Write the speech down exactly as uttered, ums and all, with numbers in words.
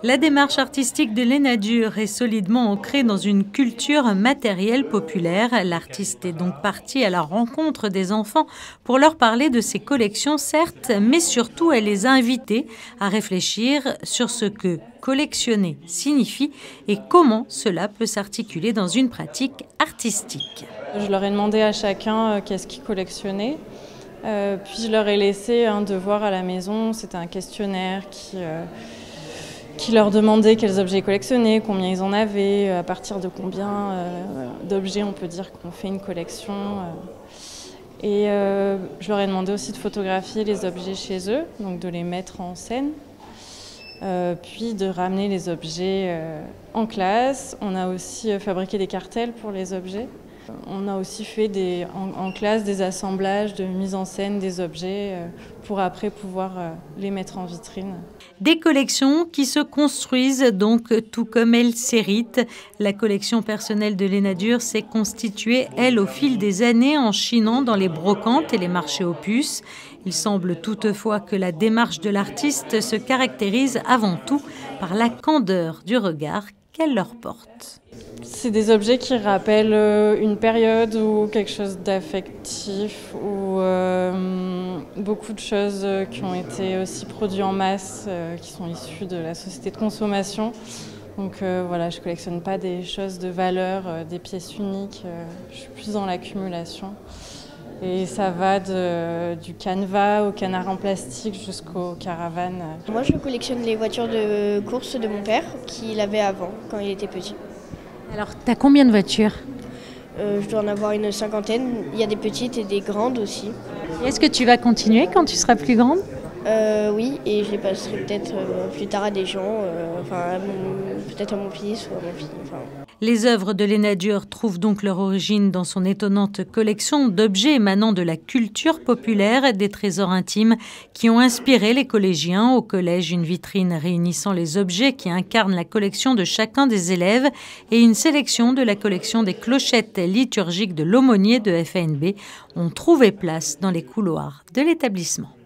La démarche artistique de Lénadur est solidement ancrée dans une culture matérielle populaire. L'artiste est donc parti à la rencontre des enfants pour leur parler de ses collections, certes, mais surtout elle les a invités à réfléchir sur ce que collectionner signifie et comment cela peut s'articuler dans une pratique artistique. Je leur ai demandé à chacun euh, qu'est-ce qu'ils collectionnaient. Euh, puis je leur ai laissé un devoir à la maison. C'était un questionnaire qui, euh, qui leur demandait quels objets ils collectionnaient, combien ils en avaient, à partir de combien euh, d'objets on peut dire qu'on fait une collection. Euh. Et euh, je leur ai demandé aussi de photographier les objets chez eux, donc de les mettre en scène. Euh, puis de ramener les objets euh, en classe. On a aussi euh, fabriqué des cartels pour les objets. On a aussi fait des, en, en classe des assemblages de mise en scène des objets euh, pour après pouvoir euh, les mettre en vitrine. Des collections qui se construisent donc tout comme elles s'héritent. La collection personnelle de Lénadur s'est constituée, elle, au fil des années en chinant dans les brocantes et les marchés aux puces. Il semble toutefois que la démarche de l'artiste se caractérise avant tout par la candeur du regard qu'elle leur porte. C'est des objets qui rappellent une période ou quelque chose d'affectif ou euh, beaucoup de choses qui ont été aussi produites en masse, euh, qui sont issues de la société de consommation. Donc euh, voilà, je ne collectionne pas des choses de valeur, euh, des pièces uniques, euh, je suis plus dans l'accumulation. Et ça va de, du canevas au canard en plastique jusqu'aux caravanes. Moi, je collectionne les voitures de course de mon père, qu'il avait avant, quand il était petit. Alors, tu as combien de voitures ? euh, Je dois en avoir une cinquantaine. Il y a des petites et des grandes aussi. Est-ce que tu vas continuer quand tu seras plus grande ? euh, Oui, et je les passerai peut-être euh, plus tard à des gens, euh, enfin, peut-être à mon fils ou à ma fille. Enfin. Les œuvres de Lénadur trouvent donc leur origine dans son étonnante collection d'objets émanant de la culture populaire, des trésors intimes qui ont inspiré les collégiens. Au collège, une vitrine réunissant les objets qui incarnent la collection de chacun des élèves et une sélection de la collection des clochettes liturgiques de l'aumônier de F A N B ont trouvé place dans les couloirs de l'établissement.